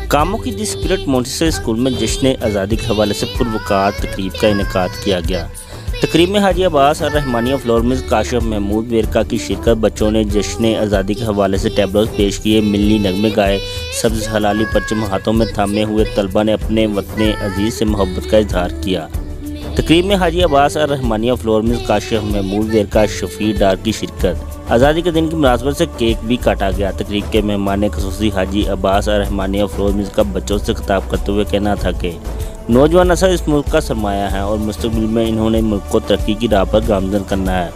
कामों की the spirit Montessori school में जश्न आज़ादी के हवाले से पुरवकार तकरीब का इनेकाद किया गया। तकरीब में हाजी अब्बास और रहमानिया फ्लोर मिल्स काशिफ महमूद वेरका की शिरकत। बच्चों ने जश्न आज़ादी के हवाले से टैबलोज पेश किए, मिलनी नगमे गाए। सब्ज़ हलाली परचम हाथों में थामे हुए तलबा ने अपने वतन अजीज़ से मोहब्बत का इजहार किया। तकरीब में हाजी अब्बास और रहमानिया फ्लोर मिल्स काशिफ महमूद वेरका शफी डार की शिरकत। आज़ादी के दिन की मुनासबत से केक भी काटा गया। तकरीब के मेहमान ख़ुसूसी हाजी अब्बास और रहमानिया फ्लोर मिल्स का बच्चों से खिताब करते हुए कहना था कि नौजवान नस्ल इस मुल्क का सरमाया है और मुस्तकबिल में इन्होंने मुल्क को तरक्की की राह पर गामज़न करना है।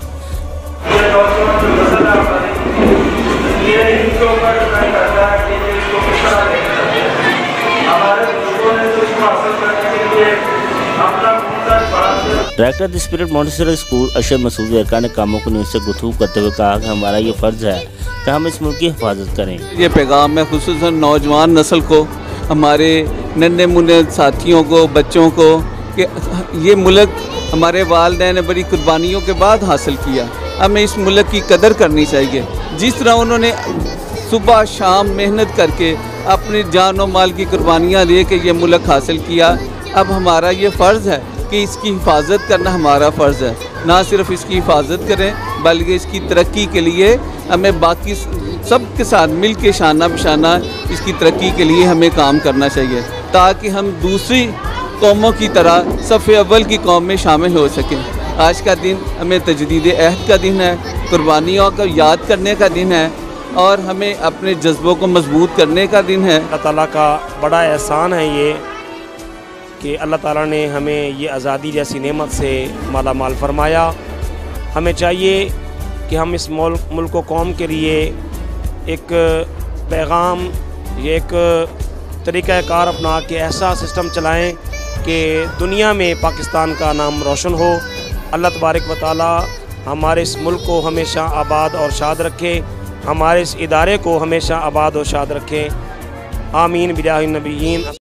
Director the Spirit Montessori School Ashar Masood Verka ने कामों को न्यूज़ से गुफ्तगू करते हुए कहा कि हमारा ये फ़र्ज़ है कि हम इस मुल्क की हिफाजत करें। ये पैगाम है खुसूसन नौजवान नस्ल को, हमारे नन्हे मुन्ने साथियों को, बच्चों को, कि ये मुल्क हमारे वालिदैन ने बड़ी कुर्बानियों के बाद हासिल किया। हमें इस मुल्क की कदर करनी चाहिए। जिस तरह उन्होंने सुबह शाम मेहनत करके अपनी जान और माल की कुर्बानियाँ दे के ये मुल्क हासिल किया, अब हमारा ये फ़र्ज़ है कि इसकी हिफाजत करना हमारा फ़र्ज़ है। ना सिर्फ इसकी हिफाजत करें बल्कि इसकी तरक्की के लिए हमें बाकी सब के साथ मिल के शाना बशाना इसकी तरक्की के लिए हमें काम करना चाहिए, ताकि हम दूसरी कौमों की तरह सफ़े अव्वल की कौम में शामिल हो सकें। आज का दिन हमें तजदीद अहद का दिन है, कुर्बानियों को याद करने का दिन है और हमें अपने जज्बों को मजबूत करने का दिन है। अल्लाह ताला का बड़ा एहसान है ये कि अल्लाह ताला ने हमें ये आज़ादी जैसी नेमत से माला माल फरमाया। हमें चाहिए कि हम इस मुल्क व कौम के लिए एक पैगाम, एक तरीक़ाकार अपना के ऐसा सिस्टम चलाएं कि दुनिया में पाकिस्तान का नाम रोशन हो। अल्लाह तबारक व तआला हमारे इस मुल्क को हमेशा आबाद और शाद रखे, हमारे इस इदारे को हमेशा आबाद और शाद रखे। आमीन बिजाहिन नबीयीन।